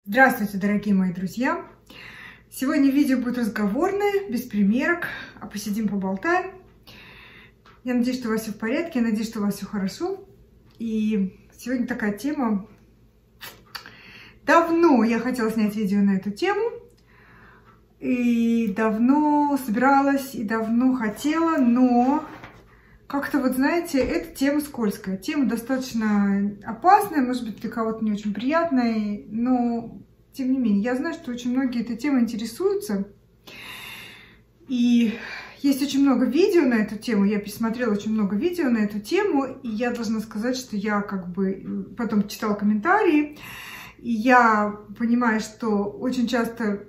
Здравствуйте, дорогие мои друзья! Сегодня видео будет разговорное, без примерок, а посидим, поболтаем. Я надеюсь, что у вас все в порядке, я надеюсь, что у вас все хорошо. И сегодня такая тема. Давно я хотела снять видео на эту тему. И давно собиралась, и давно хотела, но как-то, вот знаете, эта тема скользкая. Тема достаточно опасная, может быть, для кого-то не очень приятная, но тем не менее, я знаю, что очень многие этой темой интересуются. И есть очень много видео на эту тему, я пересмотрела очень много видео на эту тему, и я должна сказать, что я потом читала комментарии, и я понимаю, что очень часто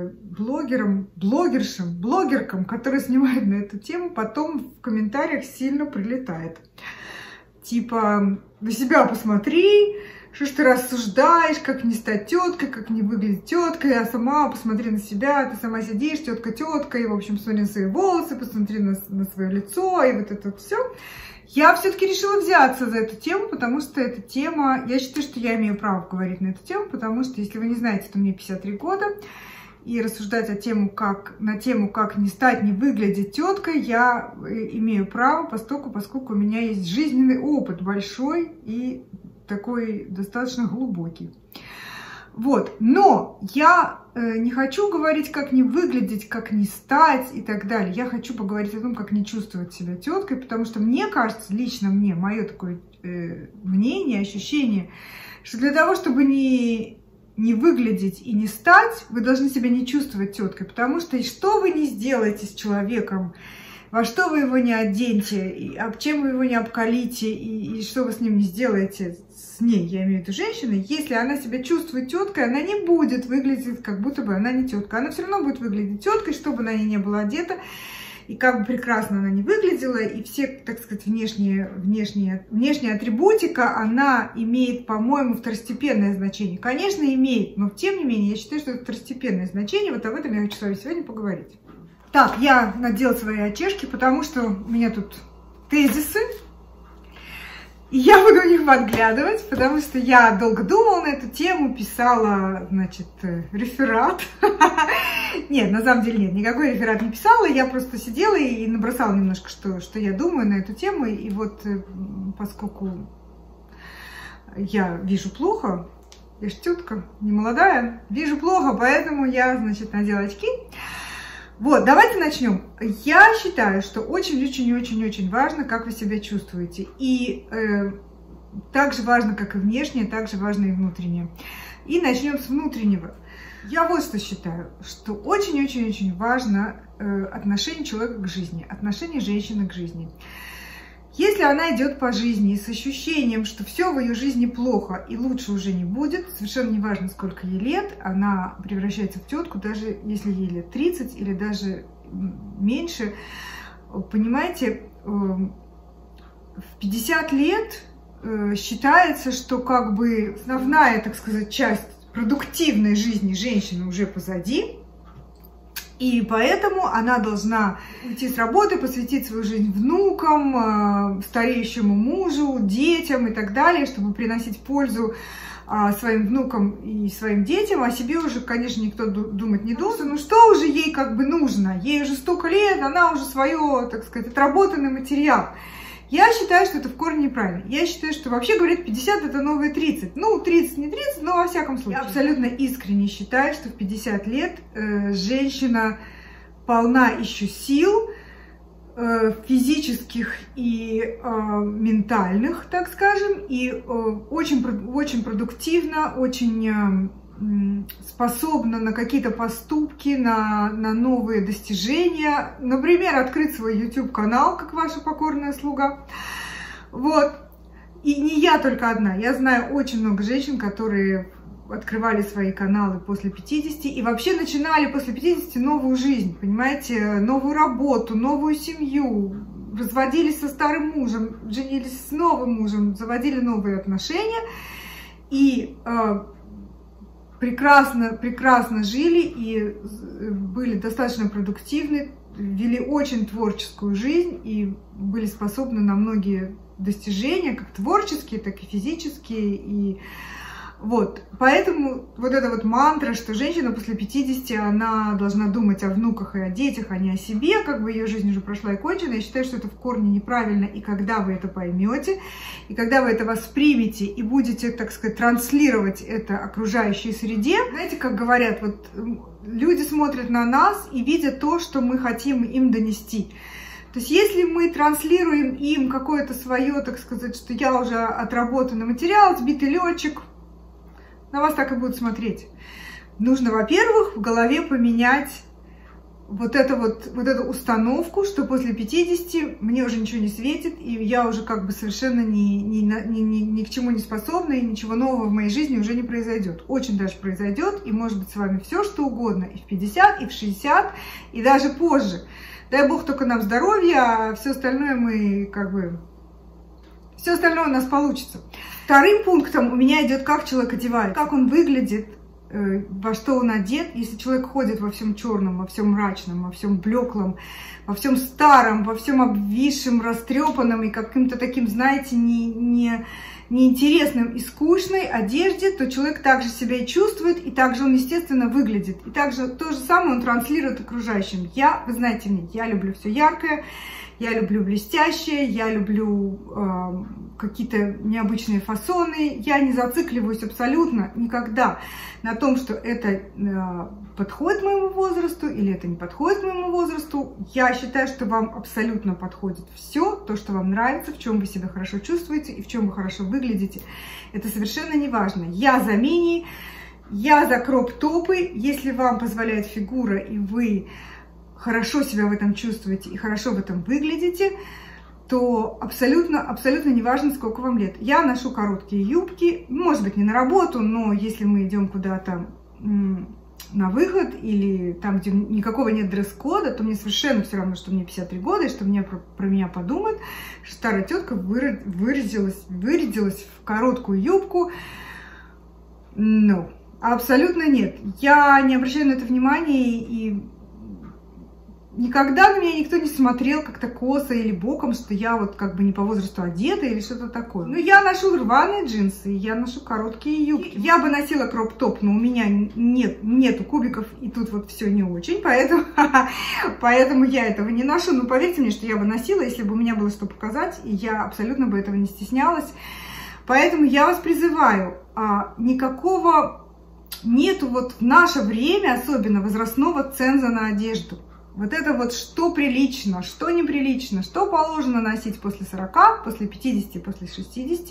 блогеркам, которые снимают на эту тему, потом в комментариях сильно прилетает. Типа, на себя посмотри, что ж ты рассуждаешь, как не стать теткой, как не выглядеть теткой, а сама посмотри на себя, ты сама сидишь, тетка, и, в общем, посмотри на свои волосы, посмотри на свое лицо, и вот это все. Я все-таки решила взяться за эту тему, потому что эта тема, я считаю, что я имею право говорить на эту тему, потому что, если вы не знаете, то мне 53 года, и рассуждать на тему, как не стать, не выглядеть теткой, я имею право, поскольку у меня есть жизненный опыт большой и такой достаточно глубокий. Вот. Но я не хочу говорить, как не выглядеть, как не стать и так далее. Я хочу поговорить о том, как не чувствовать себя теткой, потому что мне кажется, лично мне, мое такое мнение, ощущение, что для того, чтобы не выглядеть и не стать, вы должны себя не чувствовать теткой, потому что что вы не сделаете с человеком, во что вы его не оденете, чем вы его не обкалите, и что вы с ним не сделаете, с ней, я имею в виду женщиной, если она себя чувствует теткой, она не будет выглядеть, как будто бы она не тетка. Она все равно будет выглядеть теткой, чтобы на ней не была одета, и как бы прекрасно она не выглядела, и все, так сказать, внешняя атрибутика, она имеет, по-моему, второстепенное значение. Конечно, имеет, но тем не менее, я считаю, что это второстепенное значение. Вот об этом я хочу с вами сегодня поговорить. Так, я надела свои очешки, потому что у меня тут тезисы, и я буду в них подглядывать, потому что я долго думала на эту тему, писала, значит, реферат. Нет, на самом деле нет, никакой реферат не писала, я просто сидела и набросала немножко, что я думаю на эту тему, и вот поскольку я вижу плохо, я же тетка, не молодая, вижу плохо, поэтому я, значит, надела очки. Вот, давайте начнем. Я считаю, что очень-очень-очень-очень важно, как вы себя чувствуете. И так же важно, как и внешнее, так же важно и внутреннее. И начнем с внутреннего. Я вот что считаю, что очень-очень-очень важно отношение человека к жизни, отношение женщины к жизни. Если она идет по жизни с ощущением, что все в ее жизни плохо и лучше уже не будет, совершенно не важно, сколько ей лет, она превращается в тетку, даже если ей лет 30 или даже меньше. Понимаете, в 50 лет считается, что как бы основная, так сказать, часть продуктивной жизни женщины уже позади. И поэтому она должна уйти с работы, посвятить свою жизнь внукам, стареющему мужу, детям и так далее, чтобы приносить пользу своим внукам и своим детям. О себе уже, конечно, никто думать не должен. Ну что уже ей как бы нужно? Ей уже столько лет, она уже свое, так сказать, отработанный материал. Я считаю, что это в корне неправильно. Я считаю, что вообще говорят, 50 это новые 30. Ну, 30 не 30, но во всяком случае. Я абсолютно искренне считаю, что в 50 лет женщина полна еще сил, физических и ментальных, так скажем, и очень продуктивна, очень способна на какие-то поступки, на новые достижения. Например, открыть свой YouTube-канал, как ваша покорная слуга. Вот. И не я только одна. Я знаю очень много женщин, которые открывали свои каналы после 50 и вообще начинали после 50 новую жизнь, понимаете, новую работу, новую семью, разводились со старым мужем, женились с новым мужем, заводили новые отношения и прекрасно жили и были достаточно продуктивны, вели очень творческую жизнь и были способны на многие достижения, как творческие, так и физические, и Вот, поэтому вот эта вот мантра, что женщина после 50, она должна думать о внуках и о детях, а не о себе, как бы ее жизнь уже прошла и кончена, я считаю, что это в корне неправильно, и когда вы это поймете, и когда вы это воспримете, и будете, так сказать, транслировать это окружающей среде, знаете, как говорят, вот люди смотрят на нас и видят то, что мы хотим им донести. То есть если мы транслируем им какое-то свое, так сказать, что я уже отработанный материал, сбитый летчик, на вас так и будут смотреть. Нужно, во-первых, в голове поменять вот эту установку, что после 50 мне уже ничего не светит, и я уже как бы совершенно ни к чему не способна, и ничего нового в моей жизни уже не произойдет. Очень даже произойдет, и может быть с вами все, что угодно, и в 50, и в 60, и даже позже. Дай Бог только нам здоровья, а все остальное мы как бы... Все остальное у нас получится. Вторым пунктом у меня идет, как человек одевается, как он выглядит, во что он одет. Если человек ходит во всем черном, во всем мрачном, во всем блеклом, во всем старом, во всем обвисшем, растрепанном и каким-то таким, знаете, неинтересным и скучной одежде, то человек также себя и чувствует, и также он, естественно, выглядит. И также то же самое он транслирует окружающим. Вы знаете меня, я люблю все яркое, я люблю блестящее, я люблю какие-то необычные фасоны. Я не зацикливаюсь абсолютно никогда на том, что это подходит моему возрасту или это не подходит моему возрасту. Я считаю, что вам абсолютно подходит все, то, что вам нравится, в чем вы себя хорошо чувствуете и в чем вы хорошо выглядите. Это совершенно не важно. Я за мини, я за кроп-топы. Если вам позволяет фигура и вы хорошо себя в этом чувствуете и хорошо в этом выглядите, то абсолютно не важно, сколько вам лет. Я ношу короткие юбки, может быть, не на работу, но если мы идем куда-то на выход или там, где никакого нет дресс-кода, то мне совершенно все равно, что мне 53 года и что мне про меня подумают, что старая тетка вырядилась в короткую юбку. Ну, абсолютно нет. Я не обращаю на это внимания и никогда на меня никто не смотрел как-то косо или боком, что я вот как бы не по возрасту одета или что-то такое. Но я ношу рваные джинсы, я ношу короткие юбки. Я бы носила кроп-топ, но у меня нету кубиков, и тут вот все не очень, поэтому я этого не ношу. Но поверьте мне, что я бы носила, если бы у меня было что показать, и я абсолютно бы этого не стеснялась. Поэтому я вас призываю, никакого нету вот в наше время, особенно возрастного ценза на одежду. Вот это вот что прилично, что неприлично, что положено носить после 40, после 50, после 60.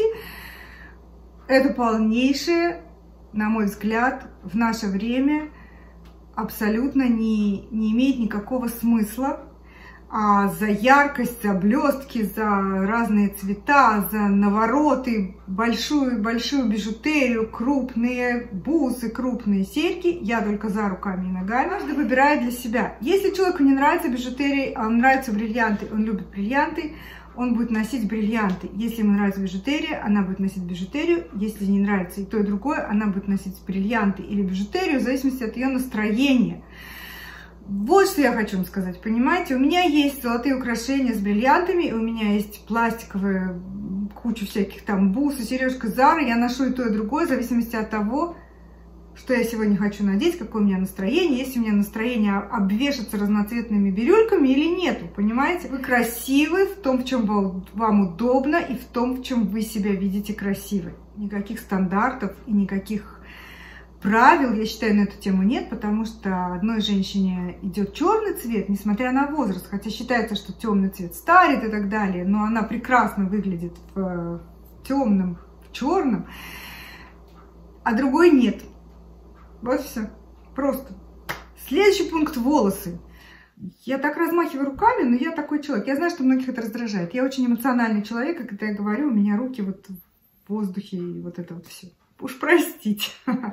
Это полнейшее, на мой взгляд, в наше время абсолютно не имеет никакого смысла. А за яркость, за блестки, за разные цвета, за навороты, большую бижутерию, крупные бусы, крупные серьги, я только за руками и ногами. Каждый выбирает для себя. Если человеку не нравится бижутерия, а ему нравятся бриллианты, он любит бриллианты, он будет носить бриллианты. Если ему нравится бижутерия, она будет носить бижутерию. Если не нравится и то, и другое, она будет носить бриллианты или бижутерию в зависимости от ее настроения. Вот что я хочу вам сказать, понимаете? У меня есть золотые украшения с бриллиантами, у меня есть пластиковые, кучу всяких там бусы, сережка Зары. Я ношу и то, и другое, в зависимости от того, что я сегодня хочу надеть, какое у меня настроение. Есть у меня настроение обвешаться разноцветными бирюльками или нету, понимаете? Вы красивы в том, в чем вам удобно, и в том, в чем вы себя видите красивой. Никаких стандартов и никаких правил, я считаю, на эту тему нет, потому что одной женщине идет черный цвет, несмотря на возраст, хотя считается, что темный цвет старит и так далее, но она прекрасно выглядит в темном, в черном, а другой нет. Вот все. Просто. Следующий пункт — волосы. Я так размахиваю руками, но я такой человек. Я знаю, что многих это раздражает. Я очень эмоциональный человек, и когда я говорю, у меня руки вот в воздухе и вот это вот все. Уж простите.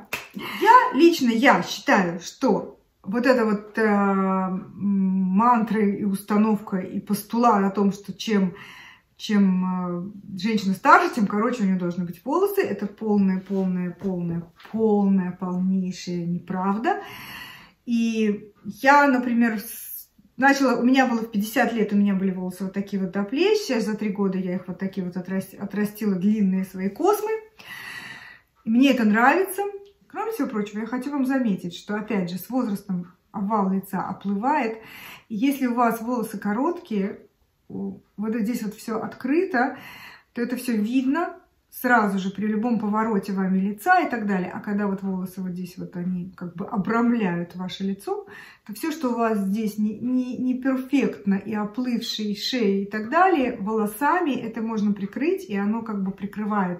Я считаю, что вот эта вот мантра и установка и постулат о том, что чем женщина старше, тем короче у нее должны быть волосы, это полнейшая неправда. И я, например, у меня было в 50 лет, у меня были волосы вот такие вот до плеч, сейчас за 3 года я их вот такие вот отрастила, длинные свои космы. И мне это нравится. Кроме всего прочего, я хочу вам заметить, что, опять же, с возрастом овал лица оплывает. И если у вас волосы короткие, вот здесь вот все открыто, то это все видно сразу же при любом повороте вами лица и так далее. А когда вот волосы вот здесь вот они как бы обрамляют ваше лицо, то все, что у вас здесь не перфектно и оплывшие шеи и так далее, волосами это можно прикрыть, и оно как бы прикрывает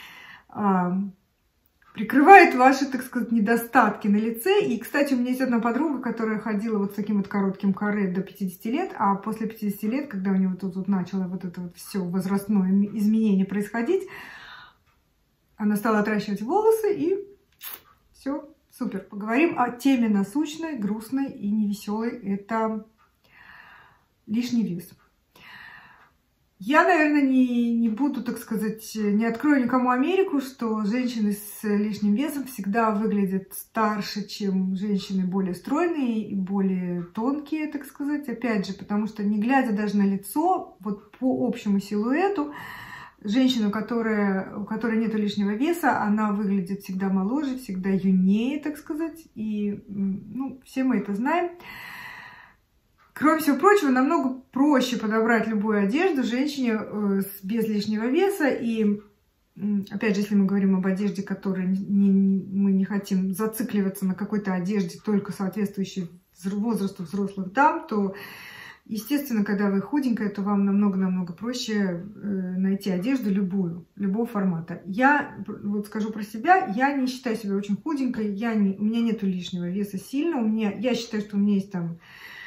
ваши, так сказать, недостатки на лице. И, кстати, у меня есть одна подруга, которая ходила вот с таким вот коротким каре до 50 лет, а после 50 лет, когда у нее тут начало вот это вот все возрастное изменение происходить, она стала отращивать волосы, и все, супер. Поговорим о теме насущной, грустной и невеселой. Это лишний вес. Я, наверное, не буду, так сказать, не открою никому Америку, что женщины с лишним весом всегда выглядят старше, чем женщины более стройные и более тонкие, так сказать. Опять же, потому что, не глядя даже на лицо, вот по общему силуэту, женщина, у которой нет лишнего веса, она выглядит всегда моложе, всегда юнее, так сказать. И, ну, все мы это знаем. Кроме всего прочего, намного проще подобрать любую одежду женщине без лишнего веса. И, опять же, если мы говорим об одежде, которой мы не хотим зацикливаться на какой-то одежде, только соответствующей возрасту взрослых дам, то, естественно, когда вы худенькая, то вам намного-намного проще найти одежду любого формата. Я вот скажу про себя, я не считаю себя очень худенькой, у меня нету лишнего веса сильно. Я считаю, что у меня есть там,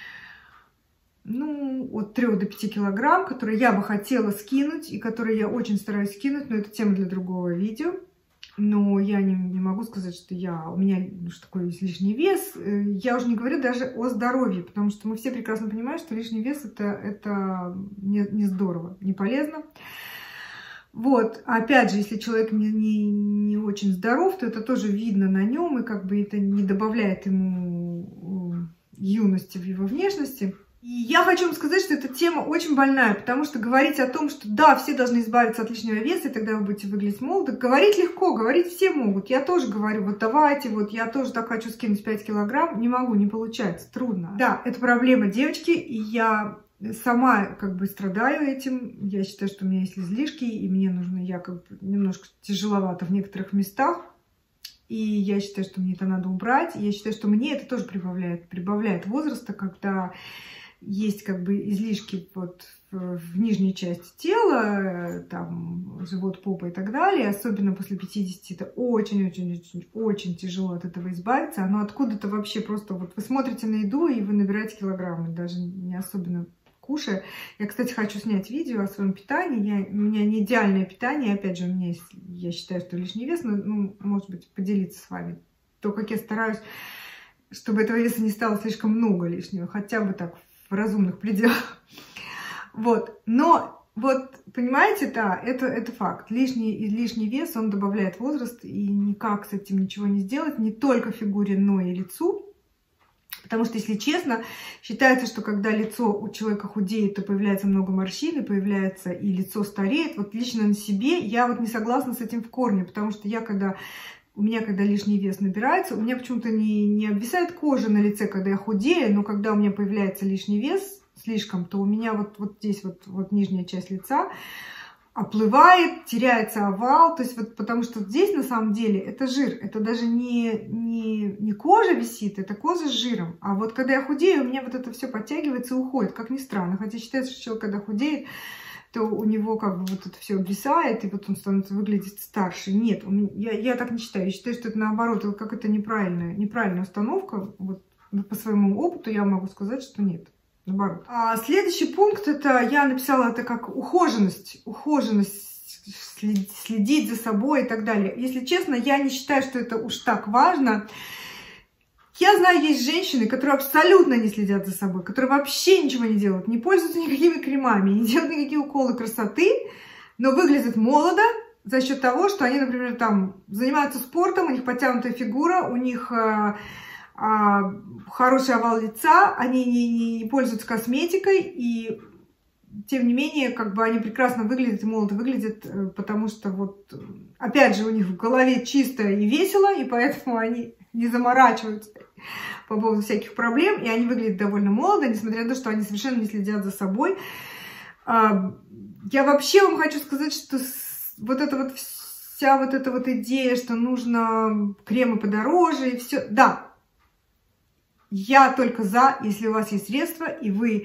ну, от 3 до 5 килограмм, которые я бы хотела скинуть, и которые я очень стараюсь скинуть, но это тема для другого видео. Но я не могу сказать, что у меня что такое есть лишний вес. Я уже не говорю даже о здоровье, потому что мы все прекрасно понимаем, что лишний вес это не здорово, не полезно. Вот, опять же, если человек не очень здоров, то это тоже видно на нем, и как бы это не добавляет ему юности в его внешности. И я хочу вам сказать, что эта тема очень больная, потому что говорить о том, что да, все должны избавиться от лишнего веса, и тогда вы будете выглядеть молодо, говорить легко, говорить все могут. Я тоже говорю, вот давайте, вот я тоже так хочу скинуть 5 килограмм, не могу, не получается, трудно. Да, это проблема девочки, и я сама как бы страдаю этим. Я считаю, что у меня есть излишки, и я как бы немножко тяжеловато в некоторых местах. И я считаю, что мне это надо убрать. И я считаю, что мне это тоже прибавляет возраста, когда есть как бы излишки вот в нижней части тела, там живот, попа и так далее. Особенно после 50 это очень тяжело от этого избавиться. Оно откуда-то вообще просто вот вы смотрите на еду и вы набираете килограммы, даже не особенно кушая. Я, кстати, хочу снять видео о своем питании. У меня не идеальное питание. Опять же, у меня есть, я считаю, что лишний вес, но, ну, может быть, поделиться с вами. То, как я стараюсь, чтобы этого веса не стало слишком много лишнего. Хотя бы так, в разумных пределах. Вот. Но, вот, понимаете, да, это факт. Лишний вес, он добавляет возраст, и никак с этим ничего не сделать. Не только фигуре, но и лицу. Потому что, если честно, считается, что когда лицо у человека худеет, то появляется много морщин, и появляется и лицо стареет. Вот лично на себе я вот не согласна с этим в корне, потому что у меня, когда лишний вес набирается, у меня почему-то не обвисает кожа на лице, когда я худею, но когда у меня появляется лишний вес слишком, то у меня вот здесь вот нижняя часть лица оплывает, теряется овал, то есть вот потому что здесь на самом деле это жир, это даже не кожа висит, это кожа с жиром, а вот когда я худею, у меня вот это все подтягивается и уходит, как ни странно, хотя считается, что человек, когда худеет, то у него как бы вот это все обвисает, и вот он становится выглядеть старше. Нет, я так не считаю. Я считаю, что это наоборот, это какая-то неправильная установка. Вот по своему опыту я могу сказать, что нет. Наоборот. А следующий пункт, это я написала это как ухоженность, следить за собой и так далее. Если честно, я не считаю, что это уж так важно. Я знаю, есть женщины, которые абсолютно не следят за собой, которые вообще ничего не делают, не пользуются никакими кремами, не делают никакие уколы красоты, но выглядят молодо за счет того, что они, например, там занимаются спортом, у них подтянутая фигура, у них хороший овал лица, они не пользуются косметикой, и тем не менее, как бы они прекрасно выглядят и молодо выглядят, потому что вот, опять же, у них в голове чисто и весело, и поэтому они не заморачиваются по поводу всяких проблем, и они выглядят довольно молодо, несмотря на то, что они совершенно не следят за собой. Я вообще вам хочу сказать, что вот эта вот вся вот эта вот идея, что нужно кремы подороже и все, да, я только за, если у вас есть средства, и вы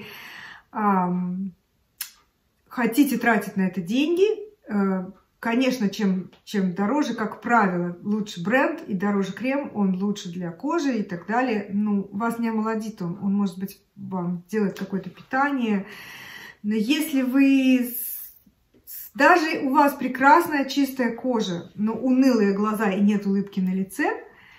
хотите тратить на это деньги. Конечно, чем дороже, как правило, лучше бренд и дороже крем, он лучше для кожи и так далее. Ну, вас не омолодит он может быть, вам делает какое-то питание. Но если вы... Даже у вас прекрасная чистая кожа, но унылые глаза и нет улыбки на лице,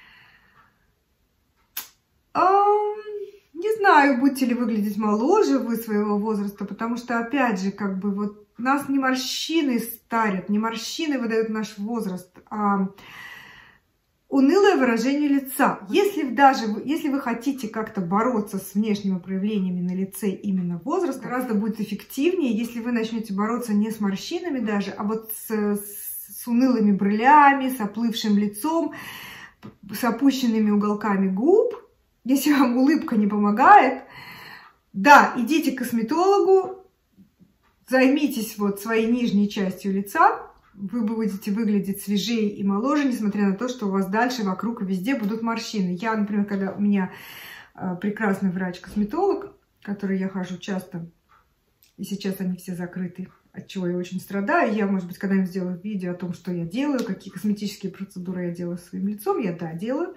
не знаю, будете ли выглядеть моложе вы своего возраста, потому что, опять же, как бы вот нас не морщины старят, не морщины выдают наш возраст, а унылое выражение лица. Если вы хотите как-то бороться с внешними проявлениями на лице именно возраста, гораздо будет эффективнее, если вы начнете бороться не с морщинами даже, а вот с унылыми бровями, с оплывшим лицом, с опущенными уголками губ. Если вам улыбка не помогает, да, идите к косметологу, займитесь вот своей нижней частью лица, вы будете выглядеть свежее и моложе, несмотря на то, что у вас дальше вокруг и везде будут морщины. Я, например, когда у меня прекрасный врач-косметолог, к которой я хожу часто, и сейчас они все закрыты, от чего я очень страдаю. Я, может быть, когда-нибудь сделаю видео о том, что я делаю, какие косметические процедуры я делаю своим лицом. Я, да, делаю.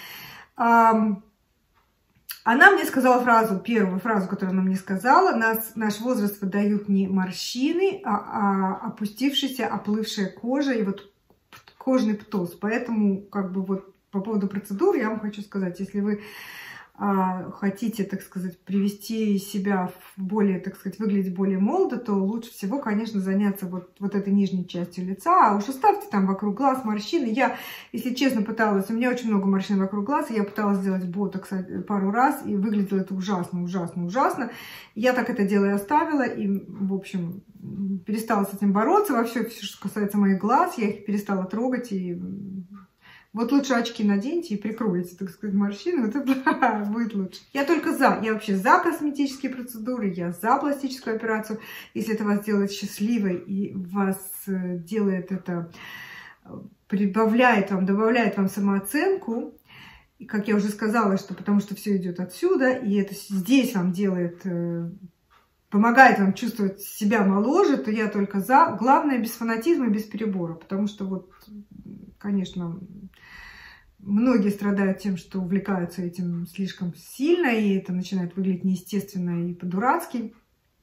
Она мне сказала первую фразу, которую она мне сказала: наш возраст выдают не морщины, а опустившаяся, оплывшая кожа и вот кожный птоз. Поэтому, как бы вот по поводу процедур я вам хочу сказать, если вы хотите, так сказать, привести себя в более, так сказать, выглядеть более молодо, то лучше всего, конечно, заняться вот этой нижней частью лица. А уж оставьте там вокруг глаз морщины. Я, если честно, пыталась, у меня очень много морщин вокруг глаз, и я пыталась сделать ботокс пару раз, и выглядело это ужасно, ужасно, ужасно. Я так это дело и оставила, и, в общем, перестала с этим бороться. Вообще, все, что касается моих глаз, я их перестала трогать, и... Вот лучше очки наденьте и прикройте, так сказать, морщины, вот это будет лучше. Я только за, я вообще за косметические процедуры, я за пластическую операцию. Если это вас делает счастливой и вас делает это, добавляет вам самооценку, и, как я уже сказала, что потому что все идет отсюда, и это здесь вам делает, помогает вам чувствовать себя моложе, то я только за. Главное, без фанатизма и без перебора, потому что вот, конечно... Многие страдают тем, что увлекаются этим слишком сильно, и это начинает выглядеть неестественно и по-дурацки.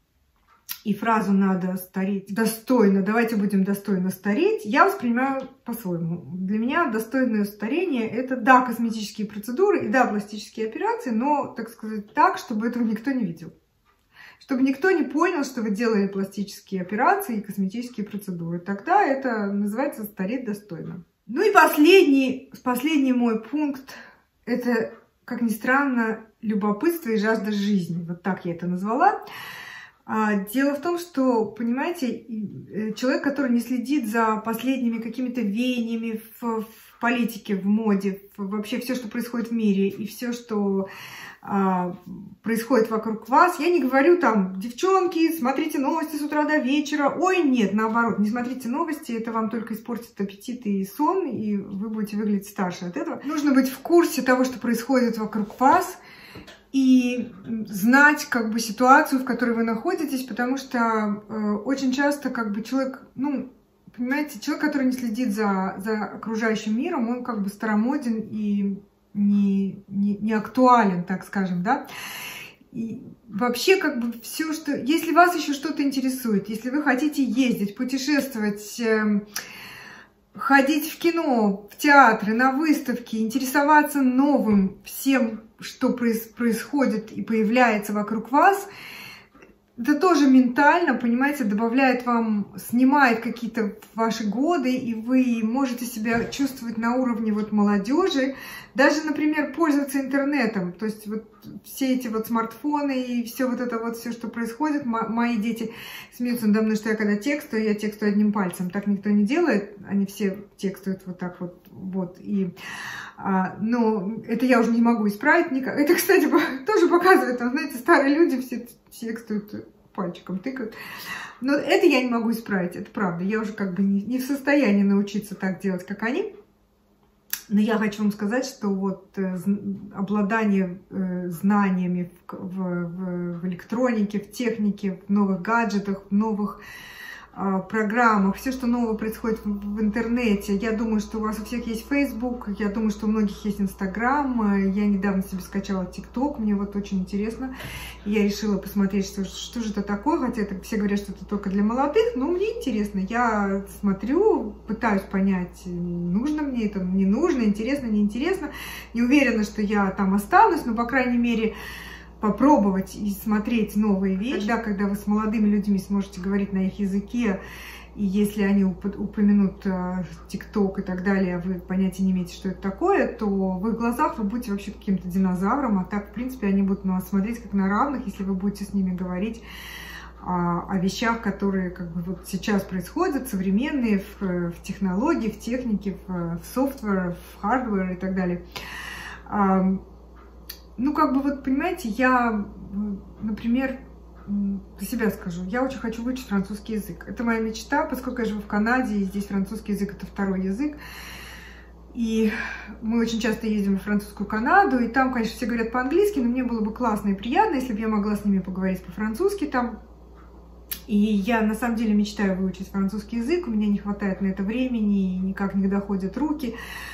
И фразу «надо стареть достойно», давайте будем достойно стареть, я воспринимаю по-своему. Для меня достойное старение – это, да, косметические процедуры и, да, пластические операции, но, так сказать, так, чтобы этого никто не видел. Чтобы никто не понял, что вы делали пластические операции и косметические процедуры. Тогда это называется «стареть достойно». Ну и последний мой пункт – это, как ни странно, любопытство и жажда жизни. Вот так я это назвала. Дело в том, что, понимаете, человек, который не следит за последними какими-то веяниями в политике, в моде, вообще все, что происходит в мире, и все, что происходит вокруг вас. Я не говорю там: девчонки, смотрите новости с утра до вечера. Ой, нет, наоборот, не смотрите новости, это вам только испортит аппетит и сон, и вы будете выглядеть старше от этого. Нужно быть в курсе того, что происходит вокруг вас, и знать как бы ситуацию, в которой вы находитесь, потому что очень часто как бы человек, ну, понимаете, человек, который не следит за окружающим миром, он как бы старомоден и не актуален, так скажем, да. И вообще, как бы все, что... Если вас еще что-то интересует, если вы хотите ездить, путешествовать, ходить в кино, в театры, на выставки, интересоваться новым, всем, что происходит и появляется вокруг вас, это тоже ментально, понимаете, добавляет вам, снимает какие-то ваши годы, и вы можете себя чувствовать на уровне вот молодежи. Даже, например, пользоваться интернетом. То есть вот все эти вот смартфоны и все вот это вот, все, что происходит. Мои дети смеются надо мной, что я когда текстую, я текстую одним пальцем. Так никто не делает, они все текстуют вот так вот. Но это я уже не могу исправить никак. Это, кстати, тоже показывает, знаете, старые люди все текстуют пальчиком, тыкают. Но это я не могу исправить, это правда. Я уже как бы не в состоянии научиться так делать, как они. Но я хочу вам сказать, что вот обладание знаниями в электронике, в технике, в новых гаджетах, в новых программах, все, что нового происходит в интернете. Я думаю, что у вас у всех есть Facebook, я думаю, что у многих есть Instagram. Я недавно себе скачала TikTok, мне вот очень интересно. Я решила посмотреть, что же это такое, хотя все говорят, что это только для молодых, но мне интересно. Я смотрю, пытаюсь понять, нужно мне это, не нужно, интересно, неинтересно. Не уверена, что я там останусь, но, по крайней мере, попробовать и смотреть новые вещи. Тогда, когда вы с молодыми людьми сможете говорить на их языке, и если они упомянут ТикТок и так далее, вы понятия не имеете, что это такое, то в их глазах вы будете вообще каким-то динозавром, а так, в принципе, они будут на вас смотреть как на равных, если вы будете с ними говорить о вещах, которые как бы вот сейчас происходят, современные в технологии, в технике, в софтвер, в хардвер и так далее. Ну, как бы, вот, понимаете, я, например, за себя скажу, я очень хочу выучить французский язык. Это моя мечта, поскольку я живу в Канаде, и здесь французский язык – это второй язык. И мы очень часто ездим в французскую Канаду, и там, конечно, все говорят по-английски, но мне было бы классно и приятно, если бы я могла с ними поговорить по-французски там. И я, на самом деле, мечтаю выучить французский язык, у меня не хватает на это времени, и никак не доходят руки.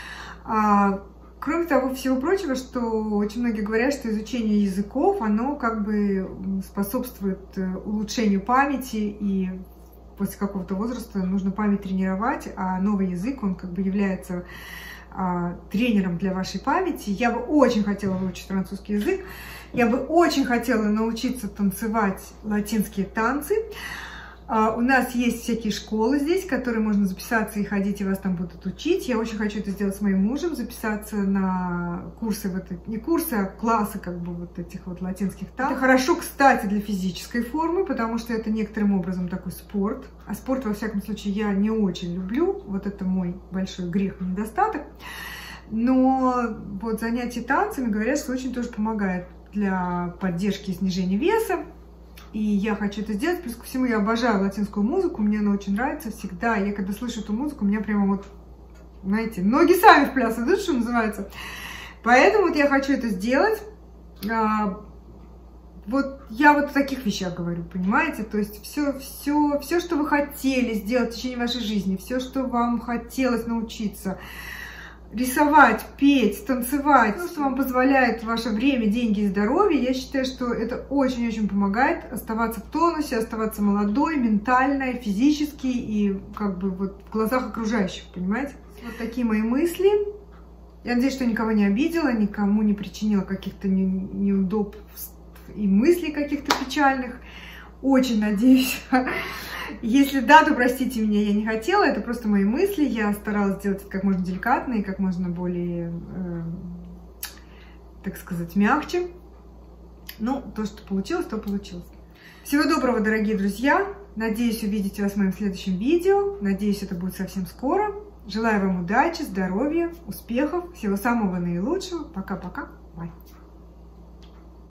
Кроме того, всего прочего, что очень многие говорят, что изучение языков, оно как бы способствует улучшению памяти, и после какого-то возраста нужно память тренировать, а новый язык, он как бы является тренером для вашей памяти. Я бы очень хотела выучить французский язык, я бы очень хотела научиться танцевать латинские танцы. У нас есть всякие школы здесь, в которые можно записаться и ходить, и вас там будут учить. Я очень хочу это сделать с моим мужем, записаться на курсы, не курсы, а классы как бы вот этих вот латинских танцев. Это хорошо, кстати, для физической формы, потому что это некоторым образом такой спорт. А спорт, во всяком случае, я не очень люблю. Вот это мой большой грех и недостаток. Но вот занятия танцами, говорят, что очень тоже помогает для поддержки и снижения веса. И я хочу это сделать. Плюс ко всему, я обожаю латинскую музыку, мне она очень нравится всегда. Я когда слышу эту музыку, у меня прямо вот, знаете, ноги сами в пляс идут, что называется. Поэтому вот я хочу это сделать. Вот я вот о таких вещах говорю, понимаете? То есть все, что вы хотели сделать в течение вашей жизни, все, что вам хотелось научиться. Рисовать, петь, танцевать, что вам позволяет ваше время, деньги и здоровье, я считаю, что это очень-очень помогает оставаться в тонусе, оставаться молодой, ментально, физически и как бы вот в глазах окружающих, понимаете? Вот такие мои мысли. Я надеюсь, что никого не обидела, никому не причинила каких-то неудобств и мыслей каких-то печальных. Очень надеюсь. Если да, то простите меня, я не хотела, это просто мои мысли. Я старалась сделать это как можно деликатно и как можно более, так сказать, мягче. Ну, то, что получилось, то получилось. Всего доброго, дорогие друзья. Надеюсь увидеть вас в моем следующем видео. Надеюсь, это будет совсем скоро. Желаю вам удачи, здоровья, успехов, всего самого наилучшего. Пока-пока. Бай.